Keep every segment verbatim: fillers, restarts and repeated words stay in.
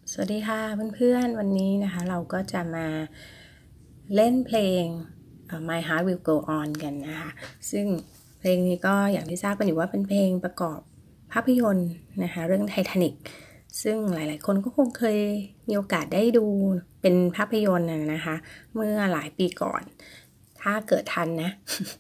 สวัสดีค่ะเพื่อนๆวันนี้นะคะเราก็จะมาเล่นเพลง My Heart Will Go On กันนะคะซึ่งเพลงนี้ก็อย่างที่ทราบกันอยู่ว่าเป็นเพลงประกอบภาพยนตร์นะคะเรื่องไททานิกซึ่งหลายๆคนก็คงเคยมีโอกาสได้ดูเป็นภาพยนตร์นะคะเมื่อหลายปีก่อนถ้าเกิดทันนะ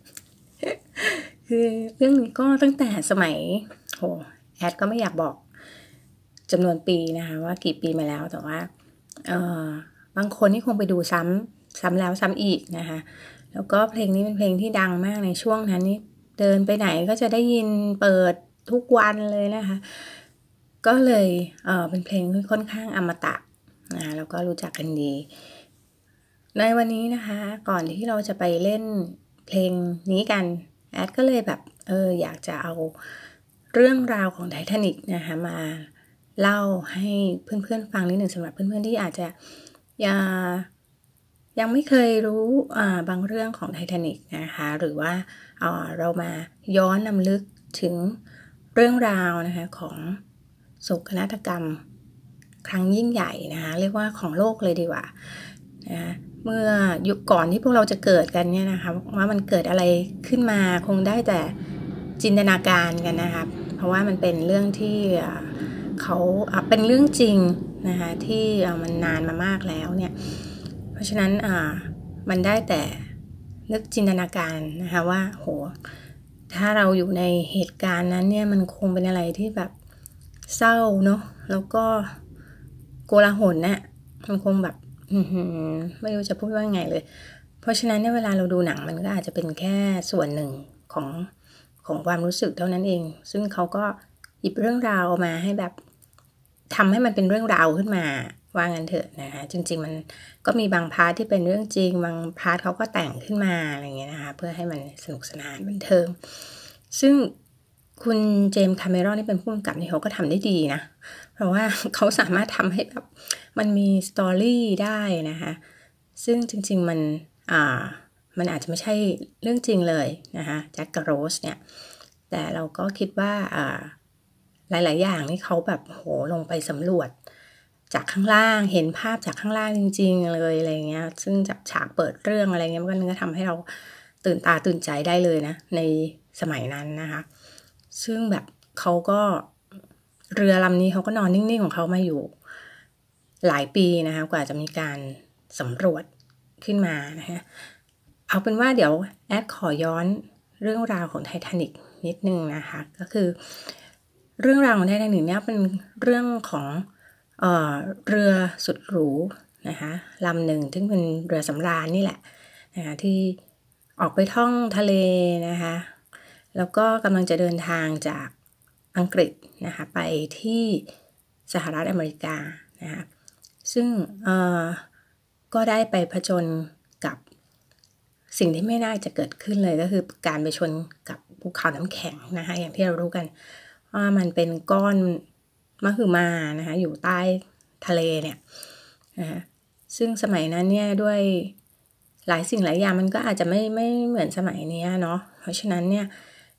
คือเรื่องนี้ก็ตั้งแต่สมัยโหแอดก็ไม่อยากบอกจำนวนปีนะคะว่ากี่ปีมาแล้วแต่ว่าเอ่อบางคนที่คงไปดูซ้ำซ้ำแล้วซ้ำอีกนะคะแล้วก็เพลงนี้เป็นเพลงที่ดังมากในช่วงนั้นนี่เดินไปไหนก็จะได้ยินเปิดทุกวันเลยนะคะก็เลยเอ่อเป็นเพลงที่ค่อนข้างอมตะนะคะแล้วก็รู้จักกันดีในวันนี้นะคะก่อนที่เราจะไปเล่นเพลงนี้กันแอดก็เลยแบบเอออยากจะเอาเรื่องราวของไททานิกนะคะมาเล่าให้เพื่อนๆฟังนิดหนึ่งสำหรับเพื่อนๆที่อาจจะยังยังไม่เคยรู้บางเรื่องของไททานิกนะคะหรือว่าเรามาย้อนนำลึกถึงเรื่องราวนะคะของโศกนาฏกรรมครั้งยิ่งใหญ่นะคะเรียกว่าของโลกเลยดีกว่านะเมื่อยุคก่อนที่พวกเราจะเกิดกันเนี่ยนะคะว่ามันเกิดอะไรขึ้นมาคงได้แต่จินตนาการกันนะคะเพราะว่ามันเป็นเรื่องที่เขาเป็นเรื่องจริงนะคะที่มันนานมามากแล้วเนี่ยเพราะฉะนั้นมันได้แต่นึกจินตนาการนะคะว่าโหถ้าเราอยู่ในเหตุการณ์นั้นเนี่ยมันคงเป็นอะไรที่แบบเศร้าเนาะแล้วก็โกลาหลเนี่ยมันคงแบบไม่รู้จะพูดว่าไงเลยเพราะฉะนั้นเนี่ยเวลาเราดูหนังมันก็อาจจะเป็นแค่ส่วนหนึ่งของของความรู้สึกเท่านั้นเองซึ่งเขาก็หยิบเรื่องราวมาให้แบบทำให้มันเป็นเรื่องราวขึ้นมาว่างั้นเถอะนะคะจริงๆมันก็มีบางพาร์ทที่เป็นเรื่องจริงบางพาร์ทเขาก็แต่งขึ้นมาอะไรเงี้ยนะคะเพื่อให้มันสนุกสนานบันเทิงซึ่งคุณเจมส์คาเมรอนนี่เป็นผู้กำกับนี่เขาก็ทำได้ดีนะเพราะว่าเขาสามารถทำให้แบบมันมีสตอรี่ได้นะคะซึ่งจริงๆมันอ่ามันอาจจะไม่ใช่เรื่องจริงเลยนะคะแจ็คกับโรสเนี่ยแต่เราก็คิดว่าอ่าหลายๆอย่างนี่เขาแบบโหลงไปสำรวจจากข้างล่างเห็นภาพจากข้างล่างจริงๆเลยอะไรเงี้ยซึ่งจากฉากเปิดเรื่องอะไรเงี้ยมันก็ทำให้เราตื่นตาตื่นใจได้เลยนะในสมัยนั้นนะคะซึ่งแบบเขาก็เรือลำนี้เขาก็นอนนิ่งๆของเขามาอยู่หลายปีนะคะกว่าจะมีการสำรวจขึ้นมานะคะเอาเป็นว่าเดี๋ยวแอดขอย้อนเรื่องราวของไททานิกนิดนึงนะคะก็คือเรื่องราวของไททานิกเนี่ยเป็นเรื่องของเอ่อเรือสุดหรูนะคะลำหนึ่งซึ่งเป็นเรือสำราญนี่แหละนะคะที่ออกไปท่องทะเลนะคะแล้วก็กำลังจะเดินทางจากอังกฤษนะคะไปที่สหรัฐอเมริกานะคะซึ่งเอ่อก็ได้ไปผจญกับสิ่งที่ไม่น่าจะเกิดขึ้นเลยก็คือการไปชนกับภูเขาน้ำแข็งนะคะอย่างที่เรารู้กันว่ามันเป็นก้อนมหึมานะคะอยู่ใต้ทะเลเนี่ยนะคะซึ่งสมัยนั้นเนี่ยด้วยหลายสิ่งหลายอย่างมันก็อาจจะไม่ไม่เหมือนสมัยนี้เนาะเพราะฉะนั้นเนี่ย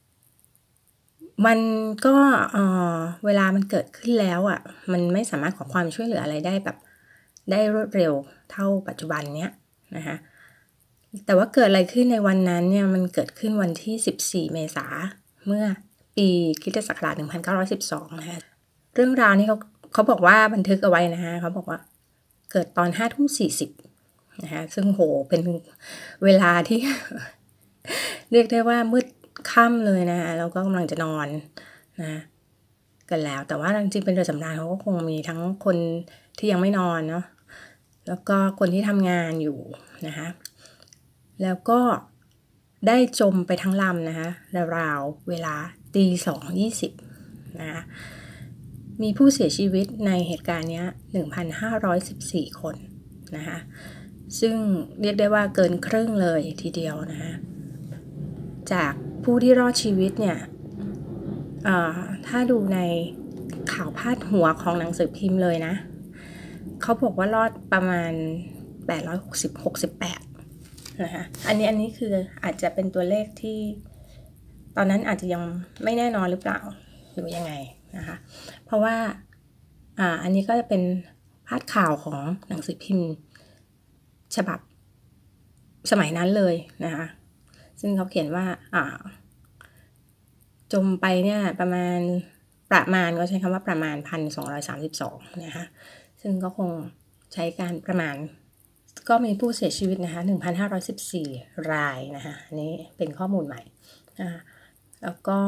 มันก็เอ่อเวลามันเกิดขึ้นแล้วอ่ะมันไม่สามารถขอความช่วยเหลืออะไรได้แบบได้รวดเร็วเท่าปัจจุบันเนี้ยนะคะแต่ว่าเกิดอะไรขึ้นในวันนั้นเนี่ยมันเกิดขึ้นวันที่สิบสี่เมษายนเมื่อปีคริสตศักราชหนึ่งพันเก้าร้อยสิบสองนะคะเรื่องราวนี้เขาเขาบอกว่าบันทึกเอาไว้นะคะเขาบอกว่าเกิดตอนห้าทุ่มสี่สิบนะคะซึ่งโหเป็นเวลาที่ เรียกได้ว่ามืดค่ำเลยนะคะแล้วก็กำลังจะนอนนะกันแล้วแต่ว่าจริงๆเป็นเรือสำราญเขาก็คงมีทั้งคนที่ยังไม่นอนเนาะแล้วก็คนที่ทำงานอยู่นะคะแล้วก็ได้จมไปทั้งลำนะคะราวๆเวลาตีสองยี่สิบนะคะมีผู้เสียชีวิตในเหตุการณ์นี้ หนึ่งพันห้าร้อยสิบสี่ คนนะคะซึ่งเรียกได้ว่าเกินครึ่งเลยทีเดียวนะคะจากผู้ที่รอดชีวิตเนี่ยถ้าดูในข่าวพาดหัวของหนังสือพิมพ์เลยนะเขาบอกว่ารอดประมาณแปดร้อยหกสิบ หกสิบแปดนะคะอันนี้อันนี้คืออาจจะเป็นตัวเลขที่ตอนนั้นอาจจะยังไม่แน่นอนหรือเปล่าหรือยังไงนะคะเพราะว่าอ่าอันนี้ก็จะเป็นพาดข่าวของหนังสือพิมพ์ฉบับสมัยนั้นเลยนะคะซึ่งเขาเขียนว่าอ่าจมไปเนี่ยประมาณประมาณก็ใช้คำว่าประมาณ หนึ่งพันสองร้อยสามสิบสอง นะคะซึ่งก็คงใช้การประมาณก็มีผู้เสียชีวิตนะคะ หนึ่งพันห้าร้อยสิบสี่ รายนะคะอันนี้เป็นข้อมูลใหม่นะคะแล้วก็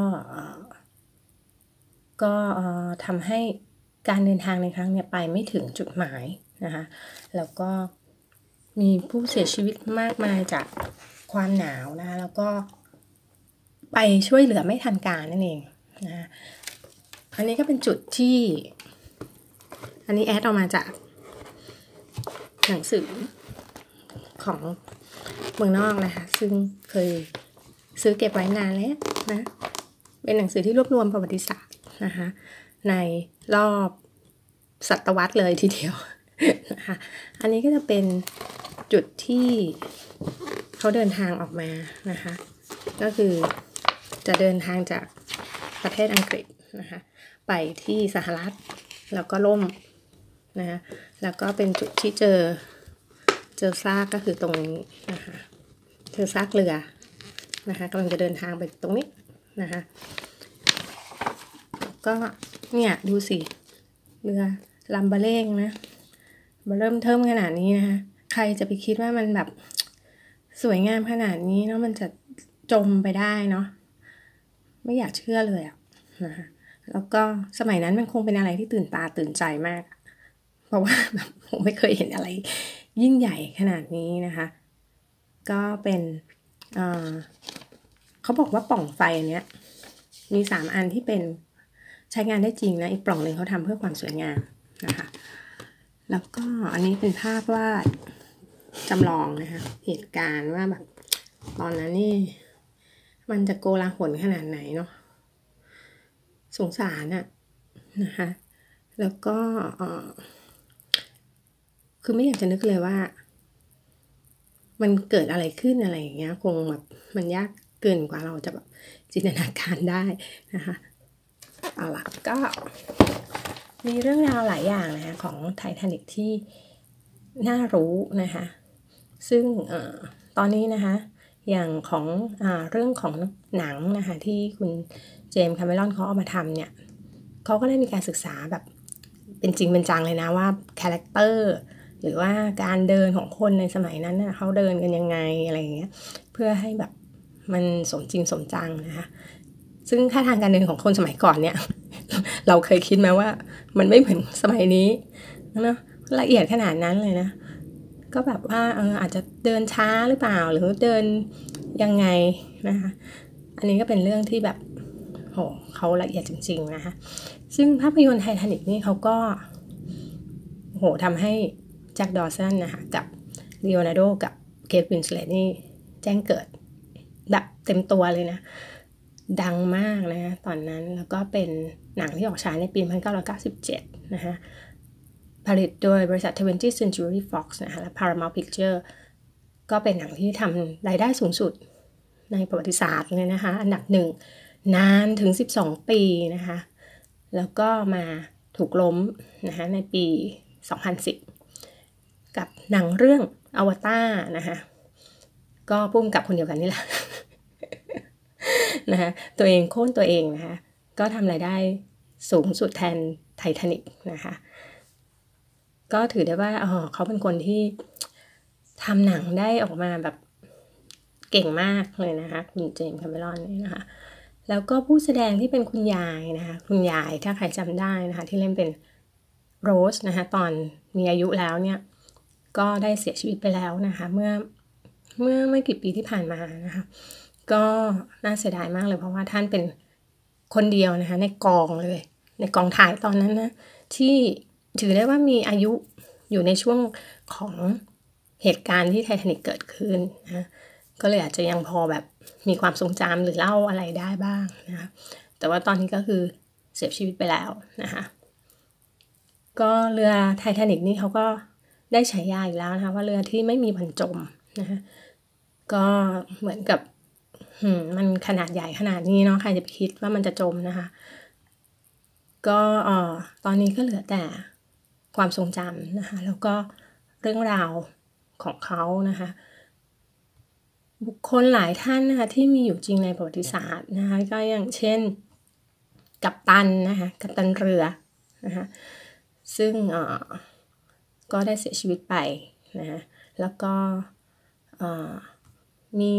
ก็ทำให้การเดินทางในครั้งนี้ไปไม่ถึงจุดหมายนะคะแล้วก็มีผู้เสียชีวิตมากมายจากความหนาวนะคะแล้วก็ไปช่วยเหลือไม่ทันการนั่นเองนะอันนี้ก็เป็นจุดที่อันนี้แอดเอามาจากหนังสือของเมืองนอกนะคะซึ่งเคยซื้อเก็บไว้นานแล้วนะเป็นหนังสือที่รวบรวมประวัติศาสตร์นะคะในรอบศตวรรษเลยทีเดียวนะคะอันนี้ก็จะเป็นจุดที่เขาเดินทางออกมานะคะก็คือจะเดินทางจากประเทศอังกฤษนะคะไปที่สหรัฐแล้วก็ล่มนะคะแล้วก็เป็นจุดที่เจอเจอซากก็คือตรงนี้นะคะเจอซากเรือนะคะกำลังจะเดินทางไปตรงนี้นะคะก็เนี่ยดูสิเรือลำบะเล่งนะมาเริ่มเทิมขนาดนี้นะคะใครจะไปคิดว่ามันแบบสวยงามขนาดนี้เนาะมันจะจมไปได้เนาะไม่อยากเชื่อเลยอะนะคะแล้วก็สมัยนั้นมันคงเป็นอะไรที่ตื่นตาตื่นใจมากเพราะว่าแบบผมไม่เคยเห็นอะไรยิ่งใหญ่ขนาดนี้นะคะก็เป็นเอ่อเขาบอกว่าปล่องไฟอันเนี้ยมีสามอันที่เป็นใช้งานได้จริงนะอีกปล่องหนึ่งเขาทำเพื่อความสวยงามนะคะแล้วก็อันนี้เป็นภาพวาดจำลองนะคะเหตุการณ์ว่าแบบตอนนั้นนี่มันจะโกลาหลขนาดไหนเนาะสงสารอะนะคะแล้วก็คือไม่อยากจะนึกเลยว่ามันเกิดอะไรขึ้นอะไรอย่างเงี้ยคงแบบมันยากเกินกว่าเราจะแบบจินตนาการได้นะคะเอาล่ะก็มีเรื่องราวหลายอย่างนะคะของไททานิคที่น่ารู้นะคะซึ่งเอ่อตอนนี้นะคะอย่างของอ่าเรื่องของหนังนะคะที่คุณเจมส์คาเมรอนเขาเอามาทำเนี่ยเขาก็ได้มีการศึกษาแบบเป็นจริงเป็นจังเลยนะว่าคาแรคเตอร์หรือว่าการเดินของคนในสมัยนั้นน่ะเขาเดินกันยังไงอะไรอย่างเงี้ยเพื่อให้แบบมันสมจริงสมจังนะคะซึ่งท่าทางการเดินของคนสมัยก่อนเนี่ย เราเคยคิดไหมว่ามันไม่เหมือนสมัยนี้นะละเอียดขนาดนั้นเลยนะก็แบบว่าเอออาจจะเดินช้าหรือเปล่าหรือเดินยังไงนะคะอันนี้ก็เป็นเรื่องที่แบบโหเขาละเอียดจริงๆนะคะซึ่งภาพยนตร์ไททานิคนี่เขาก็โหทำให้แจ็คดอสันนะคะกับลีโอนาร์โดกับเคท วินสเลตนี่แจ้งเกิดแบบเต็มตัวเลยนะดังมากนะตอนนั้นแล้วก็เป็นหนังที่ออกฉายในปีหนึ่งพันเก้าร้อยเก้าสิบเจ็ดนะคะผลิตโดยบริษัท twentieth Century Fox นะคะและ Paramount Picture ก็เป็นหนังที่ทำรายได้สูงสุดในประวัติศาสตร์เลยนะคะอันดับหนึ่งนานถึงสิบสองปีนะคะแล้วก็มาถูกล้มนะคะในปีสองพันสิบกับหนังเรื่องอวตารนะคะก็พุ่งกับคนเดียวกันนี่แหละ นะคะตัวเองโค่นตัวเองนะคะก็ทำรายได้สูงสุดแทนไททานิคนะคะก็ถือได้ว่าอ๋อเขาเป็นคนที่ทำหนังได้ออกมาแบบเก่งมากเลยนะคะคุณเจมส์คาเมรอนนี่นะคะแล้วก็ผู้แสดงที่เป็นคุณยายนะคะคุณยายถ้าใครจำได้นะคะที่เล่นเป็นโรสนะคะตอนมีอายุแล้วเนี่ยก็ได้เสียชีวิตไปแล้วนะคะเมื่อเมื่อไม่กี่ปีที่ผ่านมานะคะก็น่าเสียดายมากเลยเพราะว่าท่านเป็นคนเดียวนะคะในกองเลยในกองถ่ายตอนนั้นนะที่ถือได้ว่ามีอายุอยู่ในช่วงของเหตุการณ์ที่ไททานิคเกิดขึ้นนะก็เลยอาจจะยังพอแบบมีความทรงจำหรือเล่าอะไรได้บ้างนะคะแต่ว่าตอนนี้ก็คือเสียชีวิตไปแล้วนะคะก็เรือไททานิคนี่เขาก็ได้ฉายาอีกแล้วนะคะว่าเรือที่ไม่มีวันจมนะคะก็เหมือนกับมันขนาดใหญ่ขนาดนี้เนาะใครจะไปคิดว่ามันจะจมนะคะก็เอ่อตอนนี้ก็เหลือแต่ความทรงจำนะคะแล้วก็เรื่องราวของเขานะคะบุคคลหลายท่านนะคะที่มีอยู่จริงในประวัติศาสตร์นะคะก็อย่างเช่นกัปตันนะคะกัปตันเรือนะคะซึ่งเอ่อก็ได้เสียชีวิตไปนะคะแล้วก็เอ่อมี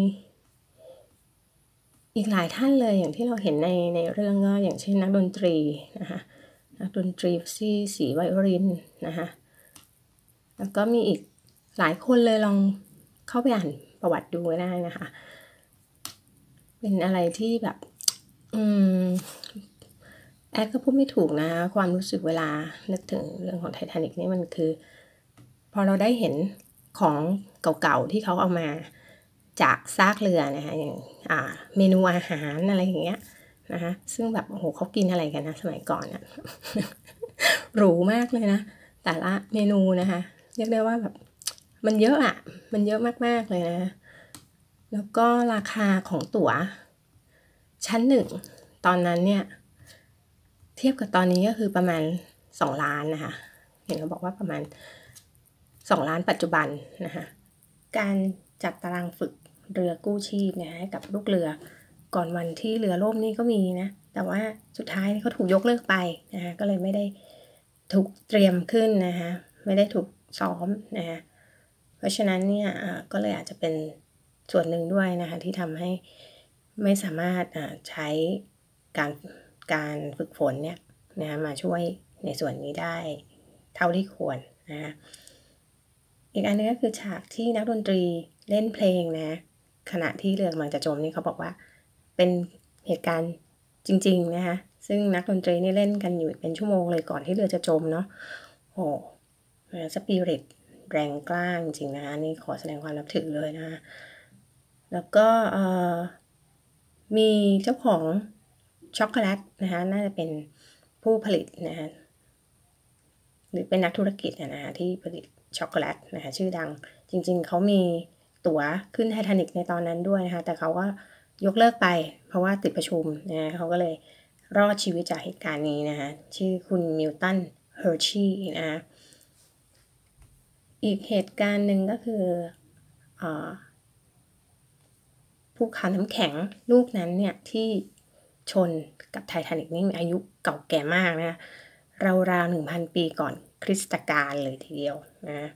อีกหลายท่านเลยอย่างที่เราเห็นในในเรื่องก็อย่างเช่นนักดนตรีนะคะนักดนตรีที่สีไวโอลินนะคะแล้วก็มีอีกหลายคนเลยลองเข้าไปอ่านประวัติดูได้นะคะเป็นอะไรที่แบบอืมแอดก็พูดไม่ถูกนะความรู้สึกเวลานึกถึงเรื่องของไททานิกนี่มันคือพอเราได้เห็นของเก่าๆที่เขาเอามาจากซากเรือนะคะอย่างอ่าเมนูอาหารอะไรอย่างเงี้ยนะคะซึ่งแบบโอ้โหเขากินอะไรกันนะสมัยก่อนอะ หรูมากเลยนะแต่ละเมนูนะคะเรียกได้ว่าแบบมันเยอะอะมันเยอะมากๆเลยนะแล้วก็ราคาของตั๋วชั้นหนึ่งตอนนั้นเนี่ยเทียบกับตอนนี้ก็คือประมาณสองล้านนะคะเห็นเขาบอกว่าประมาณสองล้านปัจจุบันนะคะการจัดตารางฝึกเรือกู้ชีพเนี่ยให้กับลูกเรือก่อนวันที่เรือล่มนี่ก็มีนะแต่ว่าสุดท้ายเขาถูกยกเลิกไปนะคะก็เลยไม่ได้ถูกเตรียมขึ้นนะคะไม่ได้ถูกซ้อมนะคะเพราะฉะนั้นเนี่ยก็เลยอาจจะเป็นส่วนหนึ่งด้วยนะคะที่ทำให้ไม่สามารถใช้การการฝึกฝนเนี่ยนะมาช่วยในส่วนนี้ได้เท่าที่ควรนะคะอีกอันนึงก็คือฉากที่นักดนตรีเล่นเพลงนะขณะที่เรือกำลังจะจมนี่เขาบอกว่าเป็นเหตุการณ์จริงๆนะคะซึ่งนักดนตรีนี่เล่นกันอยู่เป็นชั่วโมงเลยก่อนที่เรือจะจมเนาะโอ้สปิริตแรงกล้าจริงๆนะคะนี่ขอแสดงความนับถือเลยนะแล้วก็มีเจ้าของช็อกโกแลตนะคะน่าจะเป็นผู้ผลิตนะคะหรือเป็นนักธุรกิจนะคะที่ผลิตช็อกโกแลตนะคะชื่อดังจริงๆเขามีตั๋วขึ้นไททานิกในตอนนั้นด้วยนะคะแต่เขาก็ยกเลิกไปเพราะว่าติดประชุมนะเขาก็เลยรอดชีวิตจากเหตุการณ์นี้นะคะชื่อคุณมิลตันเฮอร์ชีนะคะอีกเหตุการณ์หนึ่งก็คือภูเขาน้ำแข็งลูกนั้นเนี่ยที่ชนกับไททานิกนี่มีอายุเก่าแก่มากนะราวๆ หนึ่งพัน ปีก่อนคริสตกาลเลยทีเดียวนะ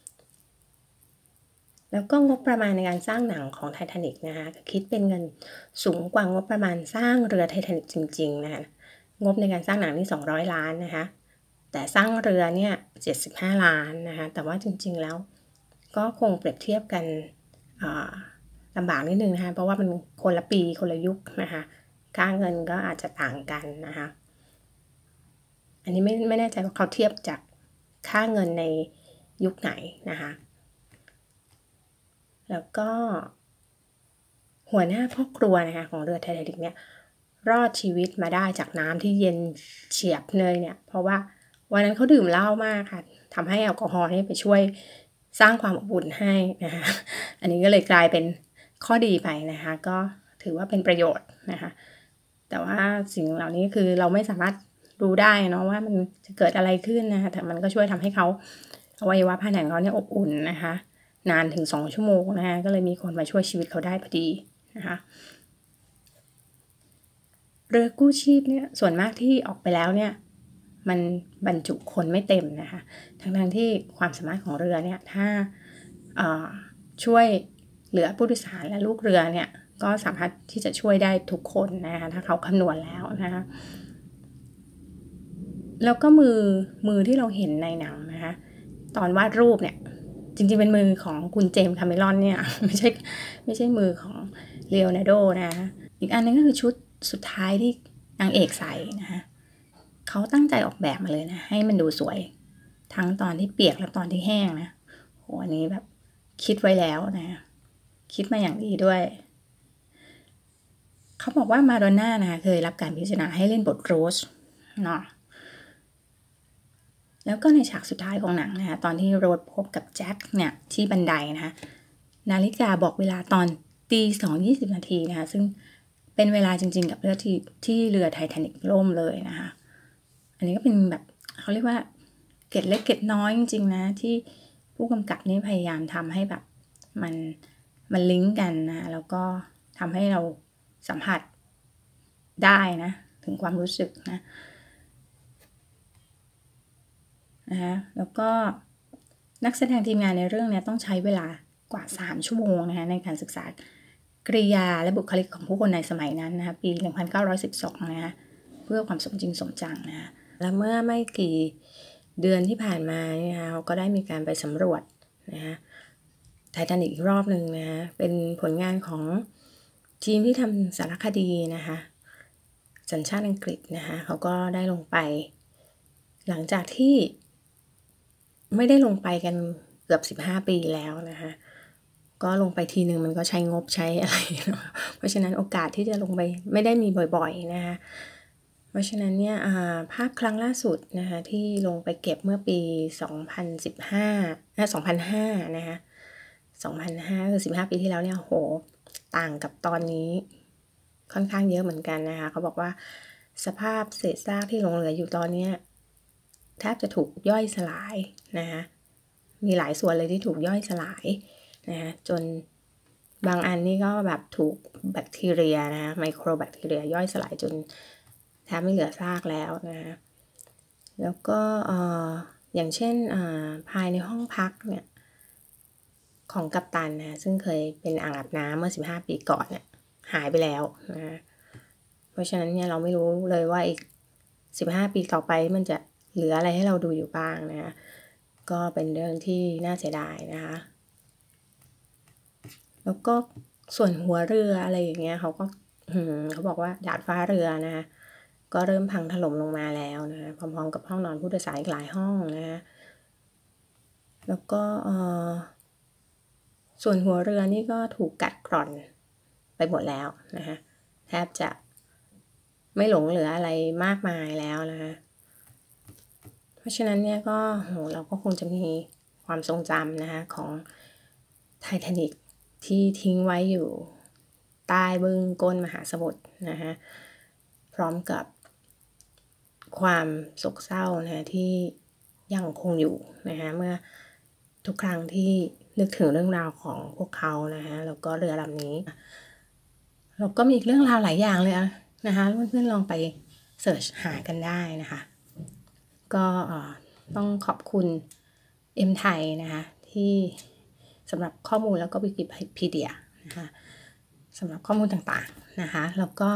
แล้วก็งบประมาณในการสร้างหนังของไททานิกนะคะคิดเป็นเงินสูงกว่างบประมาณสร้างเรือไททานิกจริงๆนะคะงบในการสร้างหนังนี่สองร้อยล้านนะคะแต่สร้างเรือเนี่ยเจ็ดสิบห้าล้านนะคะแต่ว่าจริงๆแล้วก็คงเปรียบเทียบกันลำบากนิดนึงนะคะเพราะว่ามันคนละปีคนละยุคนะคะค่าเงินก็อาจจะต่างกันนะคะอันนี้ไม่ไม่แน่ใจว่าเขาเทียบจากค่าเงินในยุคไหนนะคะแล้วก็หัวหน้าพ่อครัวนะคะของเรือไททานิกเนี่ยรอดชีวิตมาได้จากน้ำที่เย็นเฉียบเลยเนี่ยเพราะว่าวันนั้นเขาดื่มเหล้ามากค่ะทำให้แอลกอฮอล์นี่ไปช่วยสร้างความอบอุ่นให้นะคะอันนี้ก็เลยกลายเป็นข้อดีไปนะคะก็ถือว่าเป็นประโยชน์นะคะแต่ว่าสิ่งเหล่านี้คือเราไม่สามารถรู้ได้เนาะว่ามันจะเกิดอะไรขึ้นนะคะแต่มันก็ช่วยทำให้เขาอวัยวะภายในของเขาเนี่ยอบอุ่นนะคะนานถึงสองชั่วโมงนะคะก็เลยมีคนมาช่วยชีวิตเขาได้พอดีนะคะเรือกู้ชีพเนี่ยส่วนมากที่ออกไปแล้วเนี่ยมันบรรจุคนไม่เต็มนะคะทั้งๆที่ความสามารถของเรือเนี่ยถ้าช่วยเหลือผู้โดยสารและลูกเรือเนี่ยก็สามารถที่จะช่วยได้ทุกคนนะคะถ้าเขาคำนวณแล้วนะคะแล้วก็มือมือที่เราเห็นในหนังนะคะตอนวาดรูปเนี่ยจริงๆเป็นมือของคุณเจมส์คาเมรอนเนี่ยไม่ใช่ไม่ใช่มือของเลโอนาร์โดนะคะอีกอันนึงก็คือชุดสุดท้ายที่นางเอกใส่นะคะเขาตั้งใจออกแบบมาเลยนะให้มันดูสวยทั้งตอนที่เปียกและตอนที่แห้งนะโหอันนี้แบบคิดไว้แล้วนะคิดมาอย่างดีด้วยเขาบอกว่ามาดอนน่านะคะเคยรับการพิจารณาให้เล่นบทโรสเนาะแล้วก็ในฉากสุดท้ายของหนังนะคะตอนที่โรสพบกับแจ็คเนี่ยที่บันไดนะคะนาฬิกาบอกเวลาตอนตีสองยี่สิบนาทีนะคะซึ่งเป็นเวลาจริงๆกับเรือที่ที่เรือไททานิกล่มเลยนะคะอันนี้ก็เป็นแบบเขาเรียกว่าเกร็ดเล็กเกร็ดน้อยจริงๆนะที่ผู้กำกับนี่พยายามทำให้แบบมันมันลิงก์กันนะแล้วก็ทำให้เราสัมผัสได้นะถึงความรู้สึกนะนะคะแล้วก็นักแสดงทีมงานในเรื่องนี้ต้องใช้เวลากว่าสามชั่วโมงนะคะในการศึกษากริยาและบุคลิกของผู้คนในสมัยนั้นนะคะปีหนึ่งพันเก้าร้อยสิบสองนะคะเพื่อความสมจริงสมจังนะคะและเมื่อไม่กี่เดือนที่ผ่านมาเนี่ยนะคะเขาก็ได้มีการไปสำรวจนะคะไททานิคอีกรอบหนึ่งนะคะเป็นผลงานของทีมที่ทำสารคดีนะคะสัญชาติอังกฤษนะคะเขาก็ได้ลงไปหลังจากที่ไม่ได้ลงไปกันเกือบสิบห้าปีแล้วนะคะก็ลงไปทีนึงมันก็ใช้งบใช้อะไรเพราะฉะนั้นโอกาสที่จะลงไปไม่ได้มีบ่อยๆนะคะเพราะฉะนั้นเนี่ยภาพครั้งล่าสุดนะคะที่ลงไปเก็บเมื่อปีสองพันสิบห้านะสองพันห้านะคะสองพันห้าคือสิบห้าปีที่แล้วเนี่ยโหต่างกับตอนนี้ค่อนข้างเยอะเหมือนกันนะคะเขาบอกว่าสภาพเศษซากที่หลงเหลืออยู่ตอนนี้แทบจะถูกย่อยสลายนะคะมีหลายส่วนเลยที่ถูกย่อยสลายนะจนบางอันนี่ก็แบบถูกแบคทีเรียนะไมโครแบคทีเรียย่อยสลายจนแทบไม่เหลือซากแล้วนะแล้วก็อย่างเช่นภายในห้องพักเนี่ยของกัปตันนะซึ่งเคยเป็นอ่างอาบน้ำเมื่อสิบห้าปีก่อนเนี่ยหายไปแล้วนะเพราะฉะนั้นเนี่ยเราไม่รู้เลยว่าอีกสิบห้าปีต่อไปมันจะเหลืออะไรให้เราดูอยู่บ้างนะก็เป็นเรื่องที่น่าเสียดายนะคะแล้วก็ส่วนหัวเรืออะไรอย่างเงี้ยเขาก็เขาบอกว่าดาดฟ้าเรือนะคะก็เริ่มพังถล่มลงมาแล้วนะพร้อมๆกับห้องนอนผู้โดยสารอีกหลายห้องนะคะแล้วก็ส่วนหัวเรือนี่ก็ถูกกัดกร่อนไปหมดแล้วนะคะแทบจะไม่หลงเหลืออะไรมากมายแล้วนะคะเพราะฉะนั้นเนี่ยก็โหเราก็คงจะมีความทรงจำนะคะของไททานิคที่ทิ้งไว้อยู่ใต้บึ้งก้นมหาสมุทรนะคะพร้อมกับความโศกเศร้านะที่ยังคงอยู่นะคะเมื่อทุกครั้งที่นึกถึงเรื่องราวของพวกเขานะคะแล้วก็เรือลำนี้แล้วก็มีอีกเรื่องราวหลายอย่างเลยนะคะเพื่อนๆลองไปเสิร์ชหากันได้นะคะก็ต้องขอบคุณเอ็มไทยนะคะที่สำหรับข้อมูลแล้วก็วิกิพีเดียนะคะสำหรับข้อมูลต่างๆนะคะแล้วก็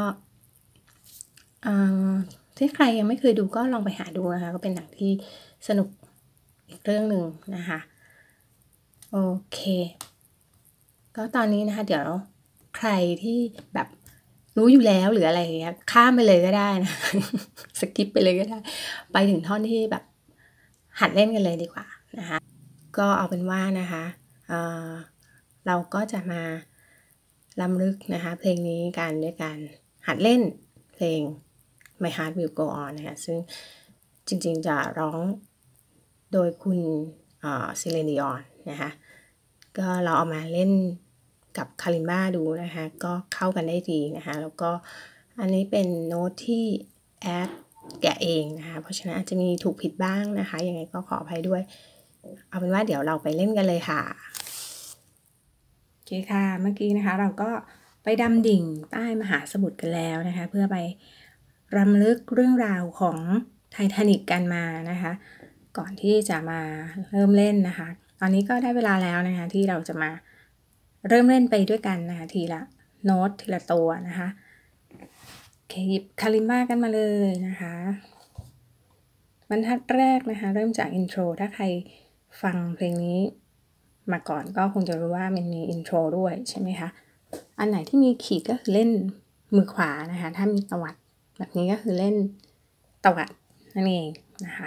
ถ้าใครยังไม่เคยดูก็ลองไปหาดูนะคะก็เป็นหนังที่สนุกอีกเรื่องหนึ่งนะคะโอเคก็ตอนนี้นะคะเดี๋ยวใครที่แบบรู้อยู่แล้วหรืออะไรอย่างเงี้ยข้ามไปเลยก็ได้นะสกิปไปเลยก็ได้ไปถึงท่อนที่แบบหัดเล่นกันเลยดีกว่านะคะก็เอาเป็นว่านะคะเอ่อเราก็จะมารำลึกนะคะเพลงนี้กันด้วยการหัดเล่นเพลง My Heart Will Go On นะคะซึ่งจริงๆจะร้องโดยคุณซิเลนดิออนนะคะก็เราเอามาเล่นกับคาริมบ้าดูนะคะก็เข้ากันได้ดีนะคะแล้วก็อันนี้เป็นโน้ตที่แอดแกะเองนะคะเพราะฉะนั้นอาจจะมีถูกผิดบ้างนะคะยังไงก็ขออภัยด้วยเอาเป็นว่าเดี๋ยวเราไปเล่นกันเลยค่ะโอเคค่ะเมื่อกี้นะคะเราก็ไปดำดิ่งใต้มหาสมุทรกันแล้วนะคะเพื่อไปรำลึกเรื่องราวของไททานิคกันมานะคะก่อนที่จะมาเริ่มเล่นนะคะตอนนี้ก็ได้เวลาแล้วนะคะที่เราจะมาเริ่มเล่นไปด้วยกันนะคะทีละโน้ตทีละตัวนะคะโอเคหยิบคาลิมบ้ากันมาเลยนะคะบรรทัดแรกนะคะเริ่มจากอินโทรถ้าใครฟังเพลงนี้มาก่อนก็คงจะรู้ว่ามันมีอินโทรด้วยใช่ไหมคะอันไหนที่มีขีดก็คือเล่นมือขวานะคะถ้ามีตวัดแบบนี้ก็คือเล่นตวัดนั่นเองนะคะ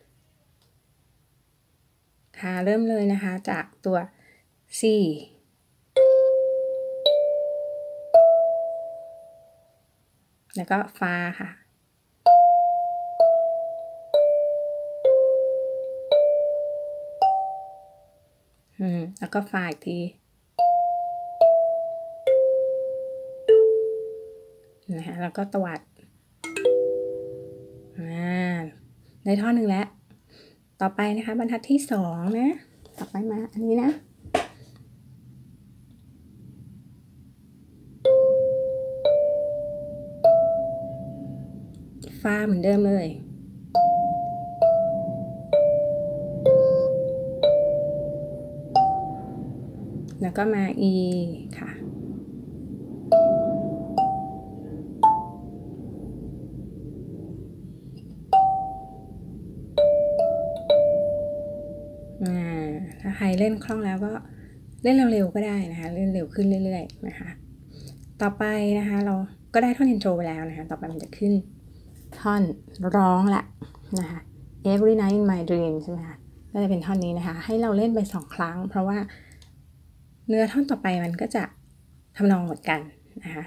ค่ะเริ่มเลยนะคะจากตัว C แล้วก็ฟาค่ะอืมแล้วก็ฟาอีกทีนะคะแล้วก็ตวัดอ่าได้ท่อนหนึ่งแล้วต่อไปนะคะบรรทัดที่สองนะต่อไปมาอันนี้นะฟาเหมือนเดิมเลยแล้วก็มา E ค่ะถ้าใครเล่นคล่องแล้วก็เล่นเร็วๆก็ได้นะคะเล่นเร็วขึ้นเรื่อยๆนะคะต่อไปนะคะเราก็ได้ท่อนอินโทรไปแล้วนะคะต่อไปมันจะขึ้นท่อนร้องละนะคะ Every night in my dream ใช่ไหมคะก็จะเป็นท่อนนี้นะคะให้เราเล่นไปสองครั้งเพราะว่าเนื้อท่อนต่อไปมันก็จะทำนองเหมือนกันนะคะ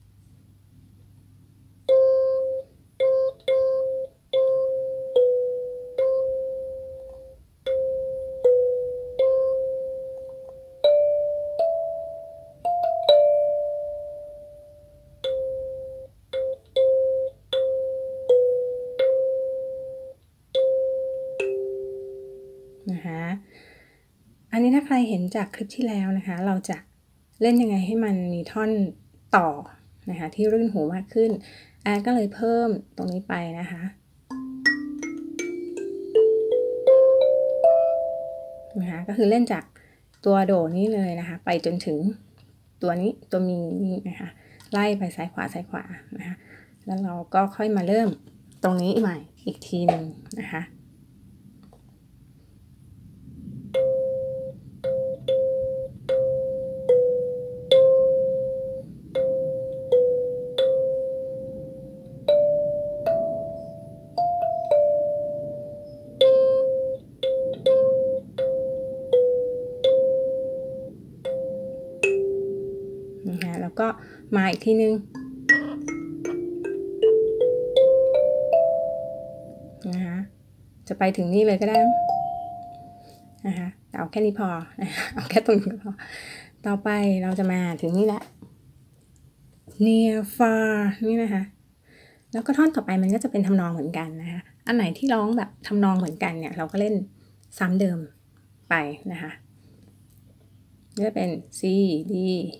นะคะอันนี้ถ้าใครเห็นจากคลิปที่แล้วนะคะเราจะเล่นยังไงให้มันมีท่อนต่อนะคะที่รื่นหูมากขึ้นแอดก็เลยเพิ่มตรงนี้ไปนะคะนะคะก็คือเล่นจากตัวโดนี้เลยนะคะไปจนถึงตัวนี้ตัวมีนี่นะคะไล่ไปซ้ายขวาซ้ายขวานะคะแล้วเราก็ค่อยมาเริ่มตรงนี้ใหม่อีกทีหนึ่งนะคะนะคะแล้วก็มาอีกทีนึงนะคะจะไปถึงนี่เลยก็ได้นะคะแต่เอาแค่นี้พอเอาแค่ตรงนี้พอต่อไปเราจะมาถึงนี่แหละ near far นี่นะคะแล้วก็ท่อนต่อไปมันก็จะเป็นทำนองเหมือนกันนะคะอันไหนที่ร้องแบบทำนองเหมือนกันเนี่ยเราก็เล่นซ้ำเดิมไปนะคะนี่จะเป็น C D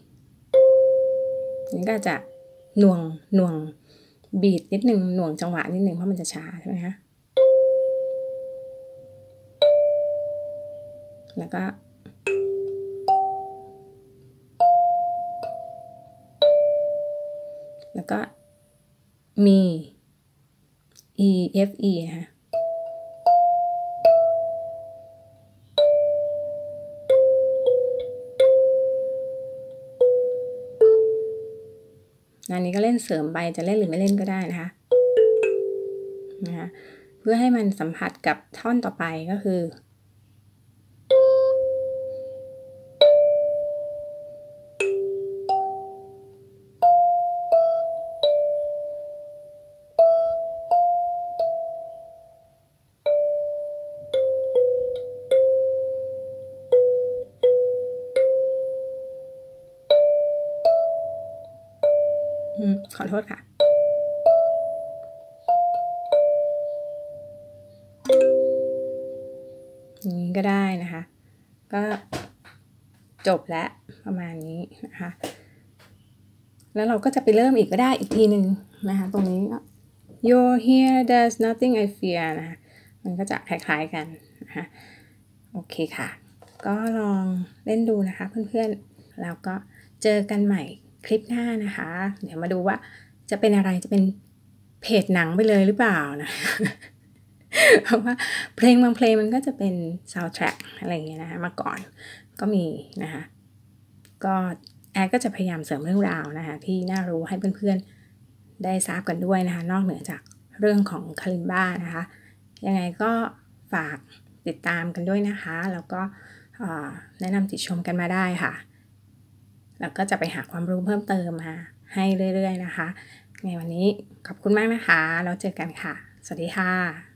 นี่ก็จะหน่วงหน่วงบีทนิดนึงหน่วงจังหวะนิดนึงเพราะมันจะช้าใช่ไหมคะแล้วก็แล้วก็มี E F E นะคะอันนี้ก็เล่นเสริมไปจะเล่นหรือไม่เล่นก็ได้นะคะนะคะเพื่อให้มันสัมผัสกับท่อนต่อไปก็คือขอโทษค่ะอย่างนี้ก็ได้นะคะก็จบแล้วประมาณนี้นะคะแล้วเราก็จะไปเริ่มอีกก็ได้อีกทีหนึ่งนะคะตรงนี้ You're here there's nothing I fear นะคะมันก็จะคล้ายๆกันนะคะโอเคค่ะก็ลองเล่นดูนะคะเพื่อนๆแล้วก็เจอกันใหม่คลิปหน้านะคะเดี๋ยวมาดูว่าจะเป็นอะไรจะเป็นเพจหนังไปเลยหรือเปล่านะ เพราะว่าเพลงบางเพลงมันก็จะเป็น soundtrack อะไรอย่างเงี้ยนะคะมาก่อนก็มีนะคะก็แอดก็จะพยายามเสริมเรื่องราวนะคะที่น่ารู้ให้เพื่อนๆได้ทราบกันด้วยนะคะนอกเหนือจากเรื่องของคาลิมบ้านะคะยังไงก็ฝากติดตามกันด้วยนะคะแล้วก็แนะนำติชมกันมาได้ค่ะแล้วก็จะไปหาความรู้เพิ่มเติมมาให้เรื่อยๆนะคะในวันนี้ขอบคุณมากนะคะแล้วเจอกันค่ะสวัสดีค่ะ